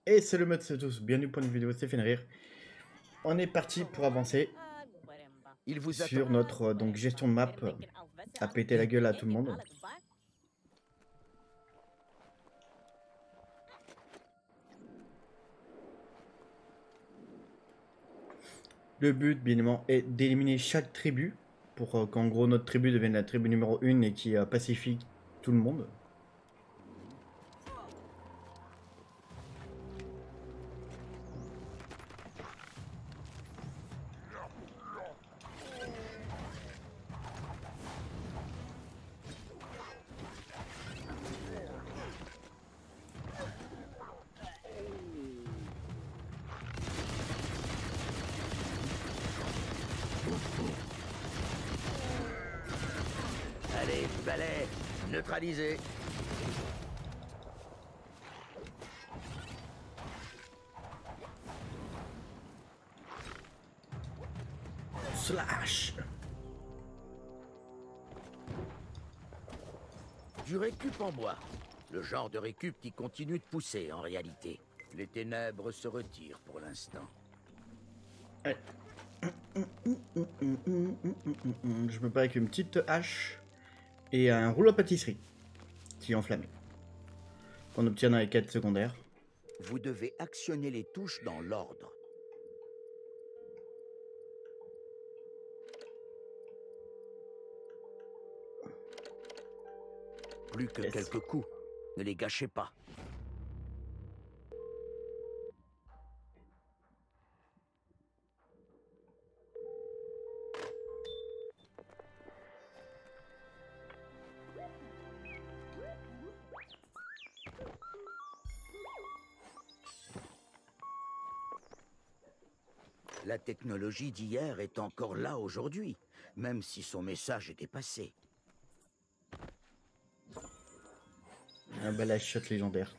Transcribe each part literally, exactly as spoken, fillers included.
Et salut à tous, bienvenue pour une vidéo, c'est Fenrir. On est parti pour avancer Il vous sur attend. notre euh, donc gestion de map euh, à péter la gueule à tout le monde. Le but bien évidemment est d'éliminer chaque tribu pour euh, qu'en gros notre tribu devienne la tribu numéro un et qui euh, pacifie tout le monde. Allez, balai, neutralisé. Slash. Du récup en bois. Le genre de récup qui continue de pousser en réalité. Les ténèbres se retirent pour l'instant. Ouais. Je me bats avec une petite hache et un rouleau à pâtisserie qui est enflammé. Qu'on obtient dans les quêtes secondaires. Vous devez actionner les touches dans l'ordre. Plus que Yes. quelques coups. Ne les gâchez pas. La technologie d'hier est encore là aujourd'hui, même si son message était passé. Un balai shot légendaire.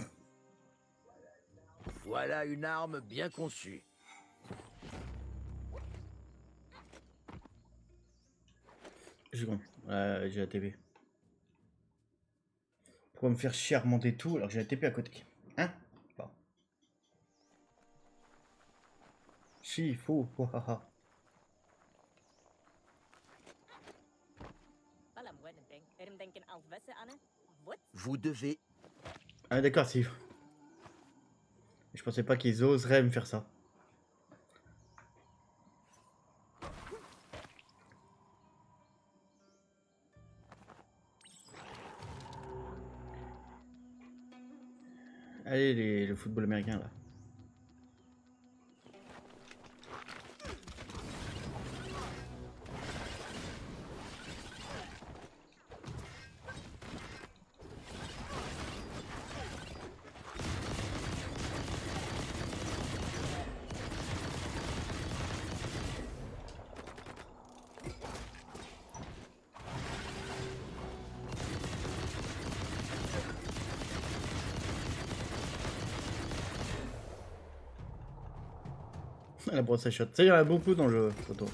Voilà une arme bien conçue. Second, euh, j'ai la T P. Pourquoi me faire chier à remonter tout alors que j'ai la T P à côté? Hein? Bon. Si, faux. Oh, ah, ah. Vous devez... Ah d'accord, si. Je pensais pas qu'ils oseraient me faire ça. Allez, les, le football américain là. La brosse à shot. Ça, il y en a beaucoup dans le photo.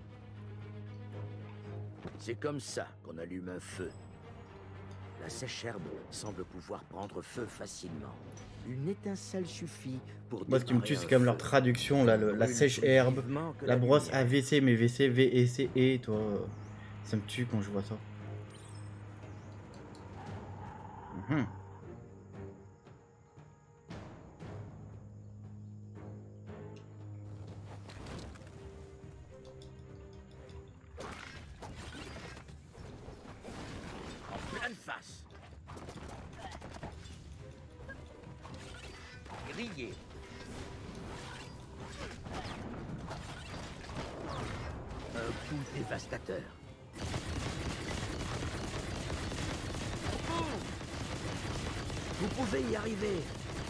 C'est comme ça qu'on allume un feu. La sèche-herbe semble pouvoir prendre feu facilement. Une étincelle suffit pour Moi, ce qui me démarrer tue, c'est un quand même leur feu. traduction là, le- la Brûle sèche-herbe, plus vivement que la brosse lumière. A V C, mais V C, V E C E, toi. euh, Ça me tue quand je vois ça. Mhm. En pleine face. Grillé. Un coup dévastateur. Vous pouvez y arriver.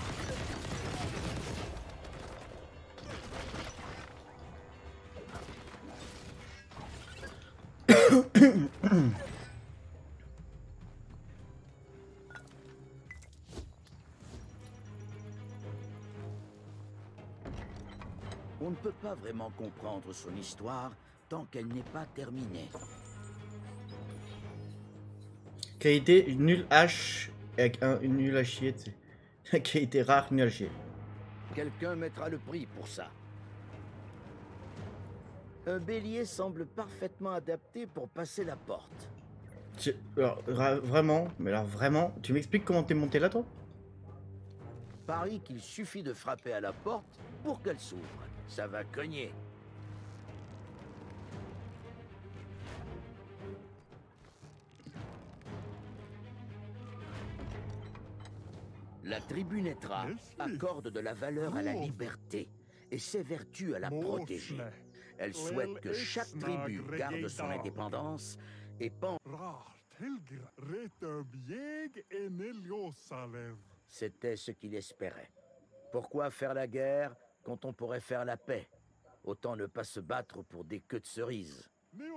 On ne peut pas vraiment comprendre son histoire tant qu'elle n'est pas terminée. Qualité nul H avec un une nul à chier, tu sais. Qualité rare, nul à chier. Quelqu'un mettra le prix pour ça. Un bélier semble parfaitement adapté pour passer la porte. Tu- Alors, vraiment, mais alors vraiment, tu m'expliques comment t'es monté là, toi? Parie qu'il suffit de frapper à la porte pour qu'elle s'ouvre. Ça va cogner. La tribu Netra accorde de la valeur à la liberté et s'évertue à la protéger. Elle souhaite que chaque tribu garde son indépendance et pense... C'était ce qu'il espérait. Pourquoi faire la guerre quand on pourrait faire la paix? Autant ne pas se battre pour des queues de cerises.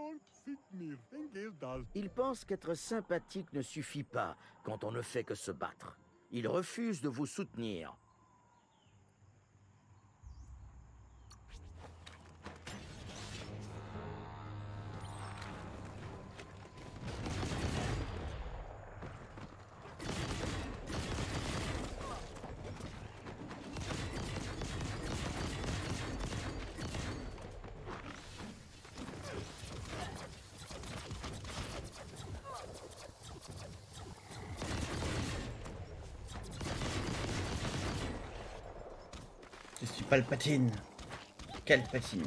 Il pense qu'être sympathique ne suffit pas quand on ne fait que se battre. Il refuse de vous soutenir. Je suis Palpatine. Quelle patine.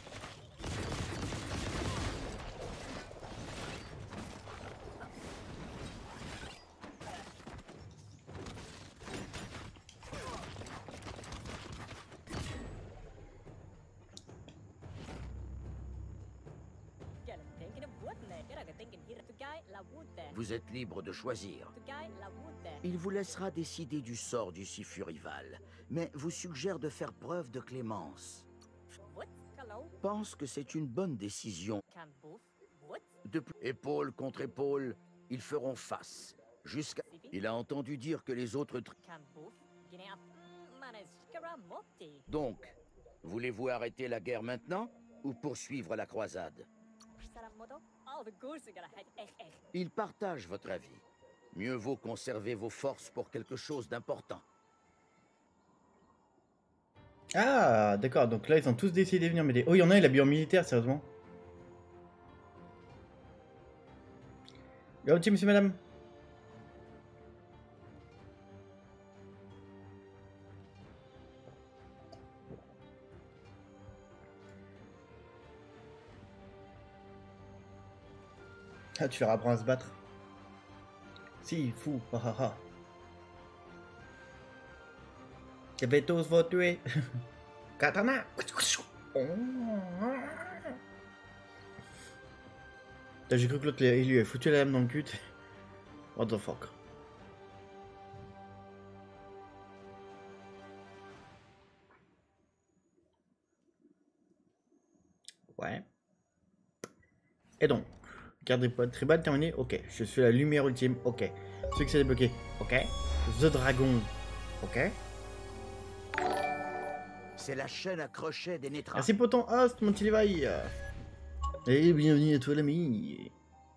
Vous êtes libre de choisir. Il vous laissera décider du sort du Sifurival, mais vous suggère de faire preuve de clémence. Pense que c'est une bonne décision. De plus, épaule contre épaule, ils feront face. Jusqu'à... Il a entendu dire que les autres... Donc, voulez-vous arrêter la guerre maintenant ou poursuivre la croisade? Il partage votre avis. Mieux vaut conserver vos forces pour quelque chose d'important. Ah, d'accord, donc là ils ont tous décidé de venir m'aider. Oh, il y en a, il a bien en militaire, sérieusement. Là, petit monsieur, madame. Ah, tu leur apprends à se battre. Si, fou, ha ha ha. Je vais tous vous tuer. Katana. J'ai cru que l'autre il lui a foutu la lame dans le cul. What the fuck. Ouais. Et donc, garde des potes tribal terminé. Ok. Je suis la lumière ultime. Ok. Succès débloqué. Ok. The Dragon. Ok. C'est la chaîne à crochet des Netra. Merci pour ton host, mon petit Levi. Et bienvenue à toi, l'ami.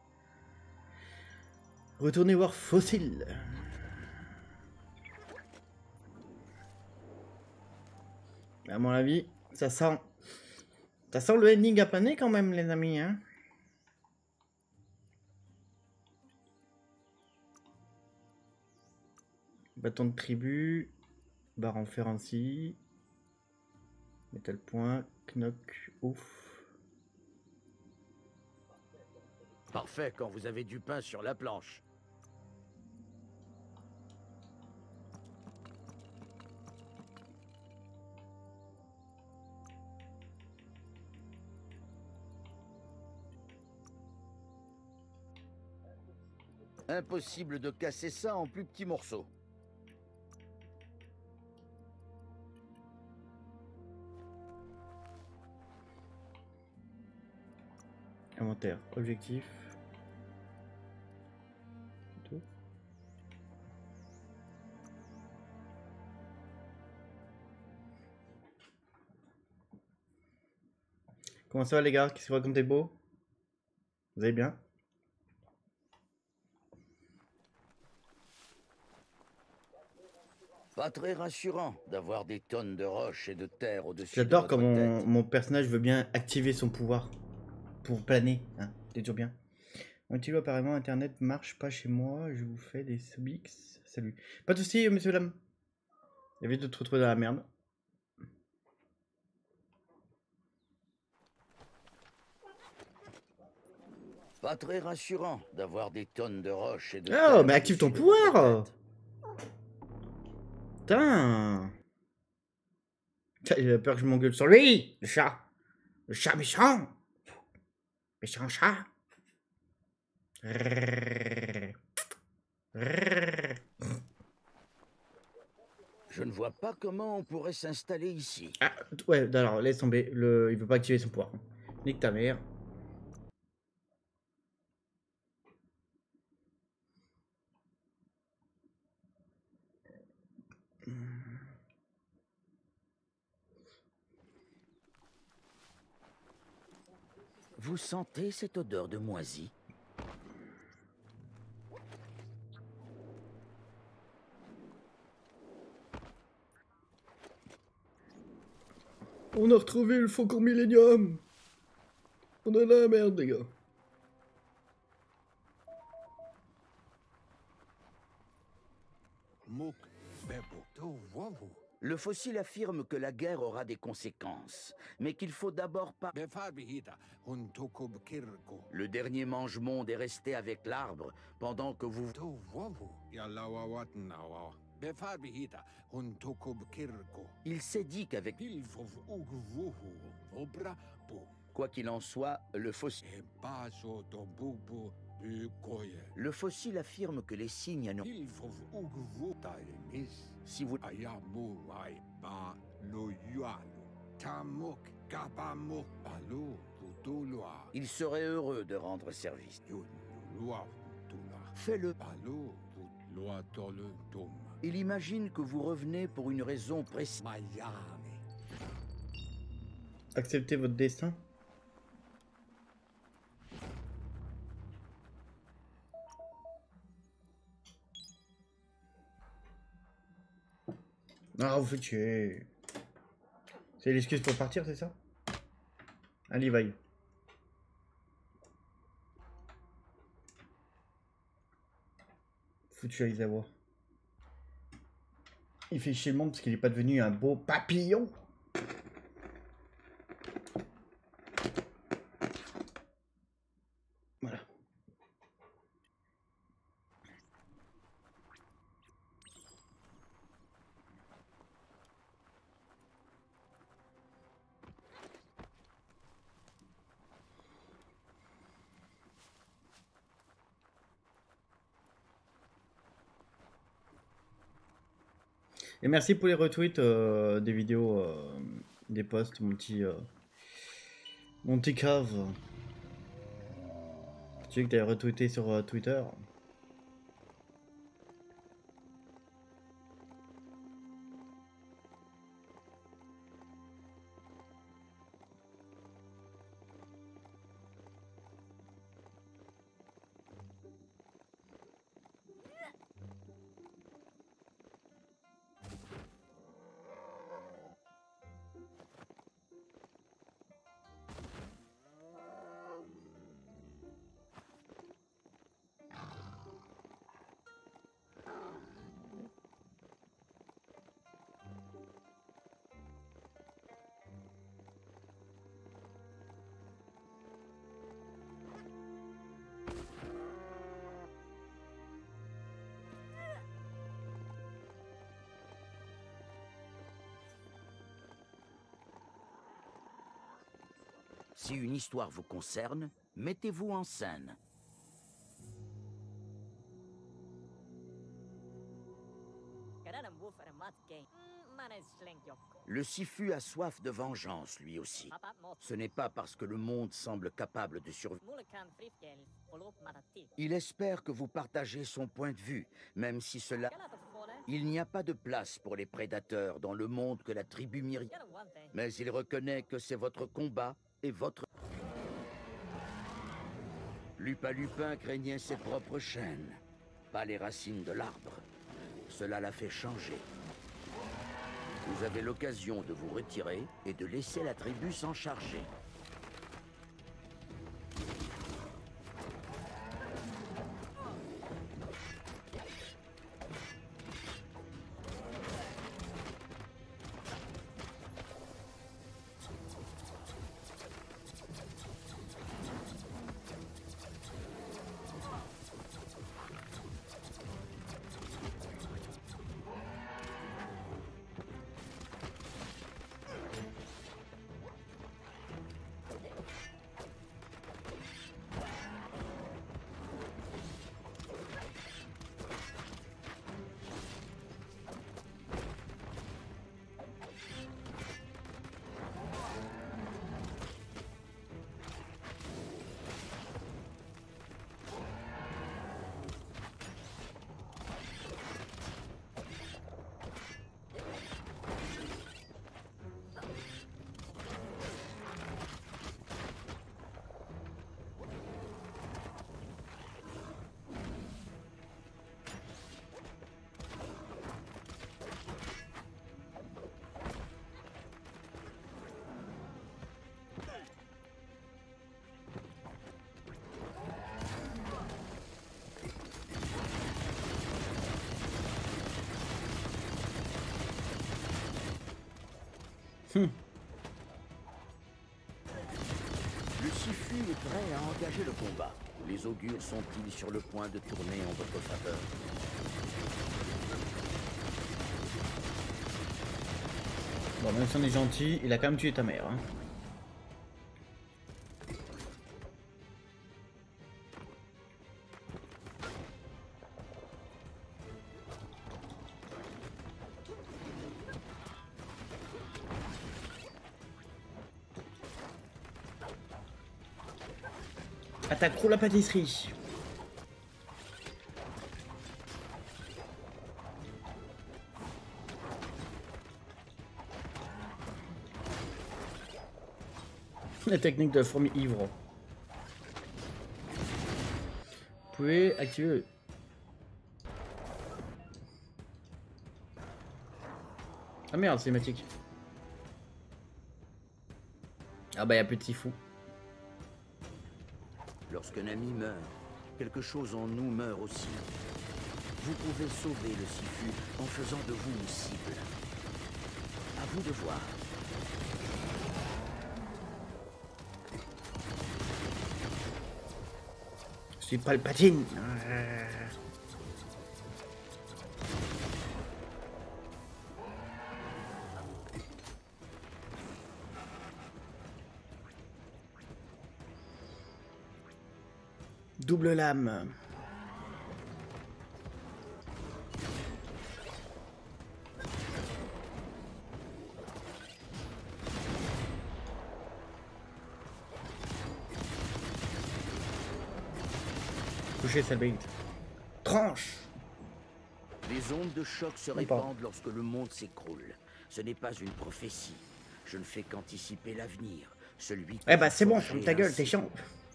Retournez voir Fossile. À mon avis, ça sent... Ça sent le ending à paner quand même, les amis, hein. Bâton de tribu. Barre en Ferenci. Metal point. Knock. Ouf. Parfait quand vous avez du pain sur la planche. Impossible de casser ça en plus petits morceaux. Inventaire. Objectif. Tout. Comment ça va les gars? Qu'est-ce que vous racontez de beau? Vous allez bien? Pas très rassurant d'avoir des tonnes de roches et de terre au-dessus. J'adore quand mon, mon personnage veut bien activer son pouvoir pour planer, hein, c'est toujours bien. Mon stylo, apparemment, Internet marche pas chez moi, je vous fais des subix. Salut. Pas de soucis, monsieur Lam. Évite de te retrouver dans la merde. Pas très rassurant d'avoir des tonnes de roches et de... Oh, mais active ton pouvoir! Putain! Il a peur que je m'engueule sur lui! Le chat! Le chat méchant! Méchant chat! Je ne vois pas comment on pourrait s'installer ici. Ah, ouais, alors laisse tomber. Le... Il veut pas activer son pouvoir. Nique ta mère. Vous sentez cette odeur de moisi? On a retrouvé le Faucon Millenium. On est dans la merde, les gars. Le fossile affirme que la guerre aura des conséquences, mais qu'il faut d'abord pas... Le dernier mange-monde est resté avec l'arbre pendant que vous... Il s'est dit qu'avec... Quoi qu'il en soit, le fossile... Le fossile affirme que les signes n'ont... Si vous... Il serait heureux de rendre service. Fais-le. Il imagine que vous revenez pour une raison précise. Acceptez votre destin. Ah, vous faites chier. C'est l'excuse pour partir, c'est ça? Allez, vaille. Foutu à Isawa. Il fait chier le monde parce qu'il n'est pas devenu un beau papillon. Voilà. Et merci pour les retweets euh, des vidéos, euh, des posts, mon petit, euh, mon petit cave. Tu sais que tu as retweeté sur euh, Twitter. Si une histoire vous concerne, mettez-vous en scène. Le Sifu a soif de vengeance, lui aussi. Ce n'est pas parce que le monde semble capable de survivre. Il espère que vous partagez son point de vue, même si cela... Il n'y a pas de place pour les prédateurs dans le monde que la tribu Myriam. Mais il reconnaît que c'est votre combat et votre... Lupa Lupin craignait ses propres chaînes, pas les racines de l'arbre. Cela l'a fait changer. Vous avez l'occasion de vous retirer et de laisser la tribu s'en charger. Hum. Le Sifu est prêt à engager le combat. Les augures sont-ils sur le point de tourner en votre faveur? Bon, même si on est gentil, il a quand même tué ta mère. Hein. Attaque trop la pâtisserie. La technique de la fourmi ivre. Vous pouvez activer le... Ah merde, cinématique. Ah bah y'a plus de Sifu. Lorsqu'un ami meurt, quelque chose en nous meurt aussi. Vous pouvez sauver le Sifu en faisant de vous une cible. À vous de voir. Je suis Palpatine. Double lame. Toucher Selbait. Tranche. Les ondes de choc se répandent lorsque le monde s'écroule. Ce n'est pas une prophétie. Je ne fais qu'anticiper l'avenir. Celui. Eh bah c'est bon, ferme ta gueule, t'es chiant.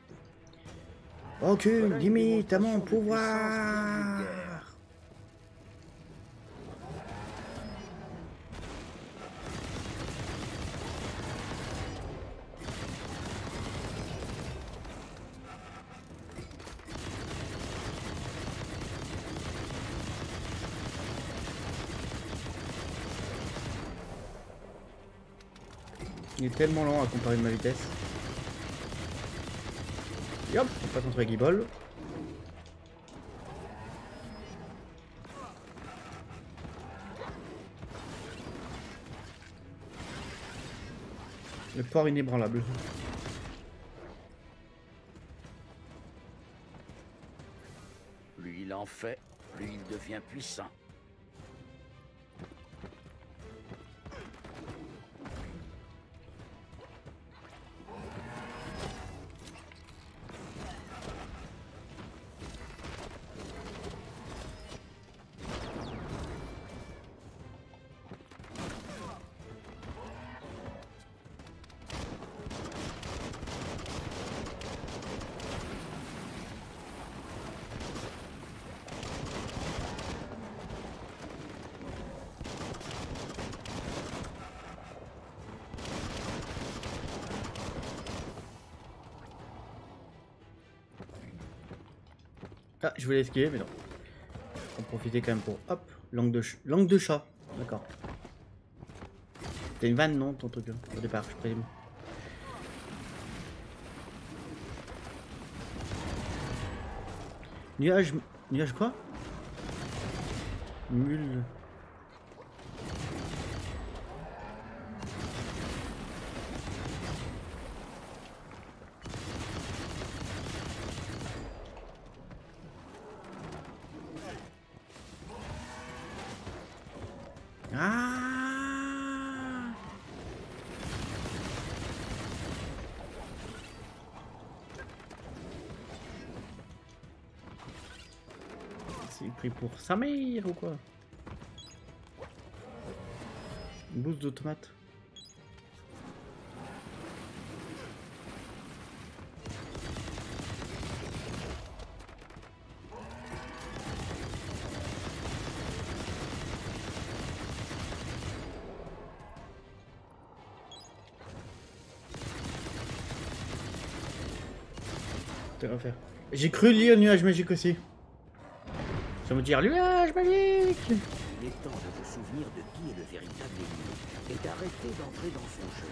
Aucune limite à mon pouvoir. Il est tellement lent à comparer de ma vitesse. Et hop, on passe contre Guibol. Le port inébranlable. Plus il en fait, plus il devient puissant. Ah, je voulais esquiver, mais non. On profiter quand même pour... Hop, langue de, ch... langue de chat. D'accord. C'était une vanne, non, ton truc, hein, au départ, je présume. Nuage... Nuage quoi? Mule... Ah! C'est pris pour sa mère ou quoi? Une bouse d'automate. J'ai cru lire nuage magique aussi. Ça veut dire nuage magique. Il est temps de vous souvenir de qui est le véritable ennemi et d'arrêter d'entrer dans son jeu.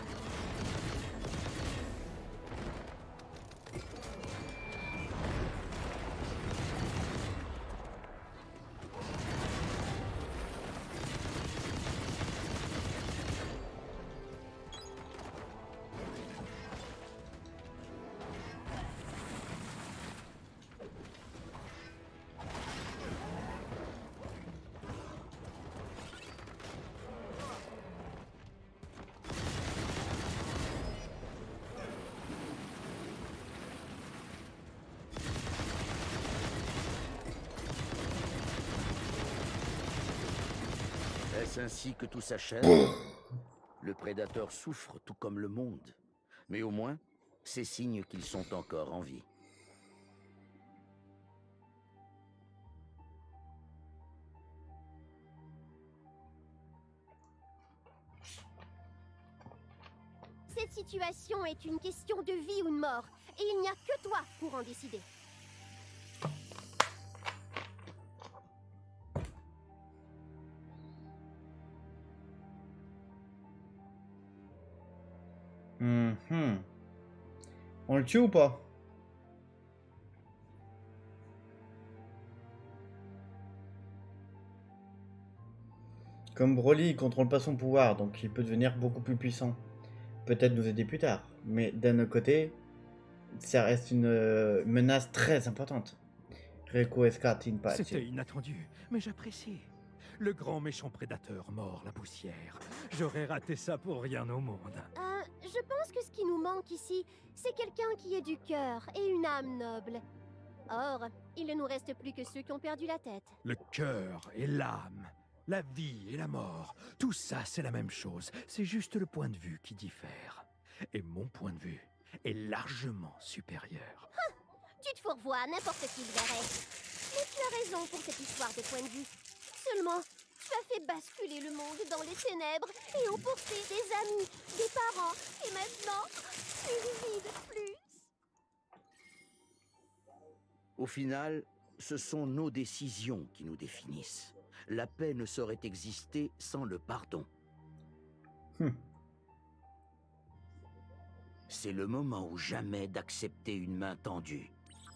Est-ce ainsi que tout s'achève? Le prédateur souffre tout comme le monde. Mais au moins, c'est signe qu'ils sont encore en vie. Cette situation est une question de vie ou de mort. Et il n'y a que toi pour en décider. Mmh. On le tue ou pas? Comme Broly, il contrôle pas son pouvoir, donc il peut devenir beaucoup plus puissant. Peut-être nous aider plus tard, mais d'un autre côté, ça reste une euh, menace très importante. Reiko Escartine Pachi. C'était inattendu, mais j'apprécie. Le grand méchant prédateur mord la poussière. J'aurais raté ça pour rien au monde. Euh, je pense que ce qui nous manque ici, c'est quelqu'un qui ait du cœur et une âme noble. Or, il ne nous reste plus que ceux qui ont perdu la tête. Le cœur et l'âme, la vie et la mort, tout ça c'est la même chose. C'est juste le point de vue qui diffère. Et mon point de vue est largement supérieur. Ah, tu te fourvoies à n'importe qui le verrait. Mais tu as raison pour cette histoire de point de vue. Seulement, tu as fait basculer le monde dans les ténèbres et emporté des amis, des parents, et maintenant, une vie de plus. Au final, ce sont nos décisions qui nous définissent. La paix ne saurait exister sans le pardon. Hum. C'est le moment ou jamais d'accepter une main tendue.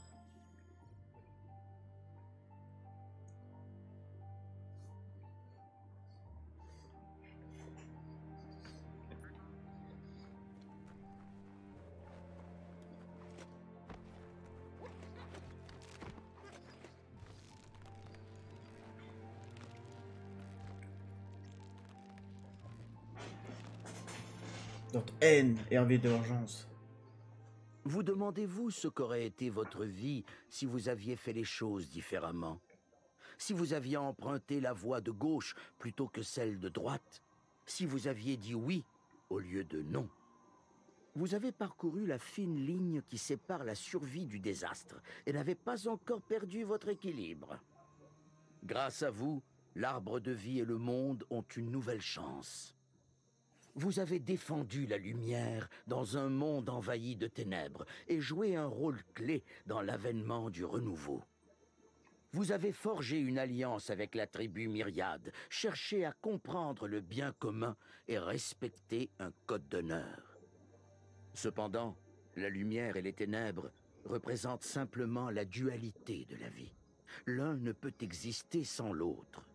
Notre haine et envie de vengeance. Vous demandez-vous ce qu'aurait été votre vie si vous aviez fait les choses différemment? Si vous aviez emprunté la voie de gauche plutôt que celle de droite? Si vous aviez dit oui au lieu de non? Vous avez parcouru la fine ligne qui sépare la survie du désastre et n'avez pas encore perdu votre équilibre. Grâce à vous, l'arbre de vie et le monde ont une nouvelle chance. Vous avez défendu la lumière dans un monde envahi de ténèbres et joué un rôle clé dans l'avènement du renouveau. Vous avez forgé une alliance avec la tribu Myriade, cherché à comprendre le bien commun et respecter un code d'honneur. Cependant, la lumière et les ténèbres représentent simplement la dualité de la vie. L'un ne peut exister sans l'autre.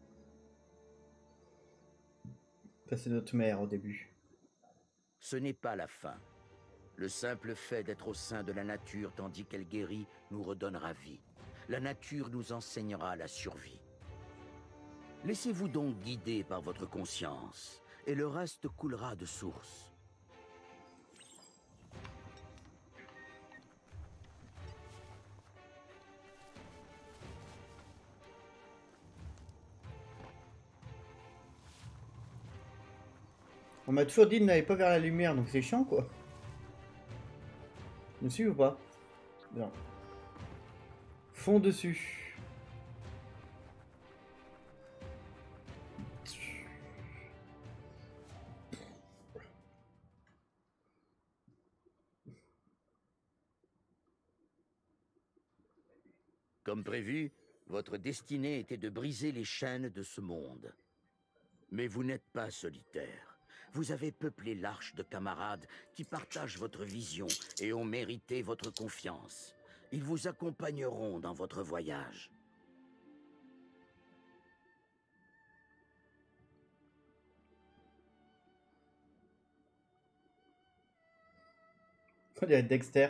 Ça, c'est notre mère au début. Ce n'est pas la fin. Le simple fait d'être au sein de la nature tandis qu'elle guérit nous redonnera vie. La nature nous enseignera la survie. Laissez-vous donc guider par votre conscience, et le reste coulera de source. On m'a toujours dit de n'aller pas vers la lumière, donc c'est chiant quoi. Dessus ou pas? Non. Fond dessus. Comme prévu, votre destinée était de briser les chaînes de ce monde. Mais vous n'êtes pas solitaire. Vous avez peuplé l'arche de camarades qui partagent votre vision et ont mérité votre confiance. Ils vous accompagneront dans votre voyage. On dirait Dexter.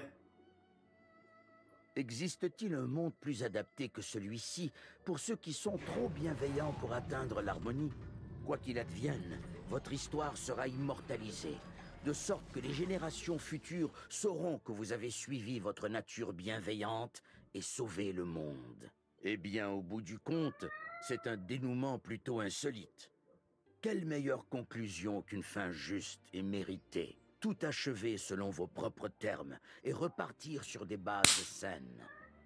Existe-t-il un monde plus adapté que celui-ci pour ceux qui sont trop bienveillants pour atteindre l'harmonie? Quoi qu'il advienne, votre histoire sera immortalisée, de sorte que les générations futures sauront que vous avez suivi votre nature bienveillante et sauvé le monde. Eh bien, au bout du compte, c'est un dénouement plutôt insolite. Quelle meilleure conclusion qu'une fin juste et méritée? Tout achever selon vos propres termes et repartir sur des bases saines.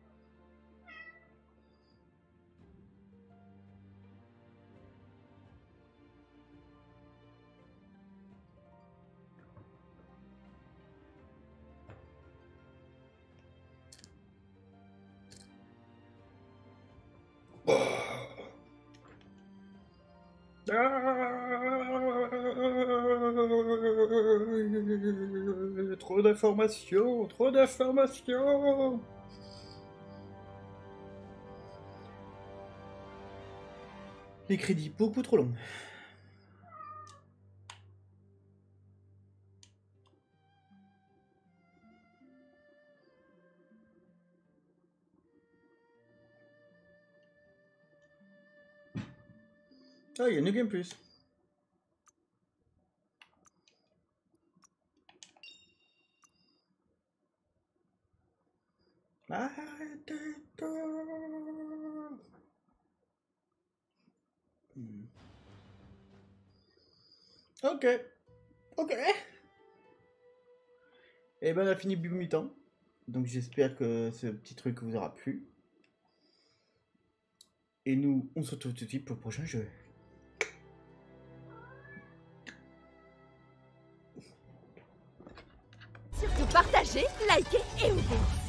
Trop d'informations, trop d'informations. Les crédits beaucoup trop longs. Ah, il y a New Game Plus. Arrêtez tout. Hmm. Ok. Ok. Et ben on a fini Bug Mutant. Donc j'espère que ce petit truc vous aura plu. Et nous, on se retrouve tout de suite pour le prochain jeu. Surtout partagez, likez et ouvrez.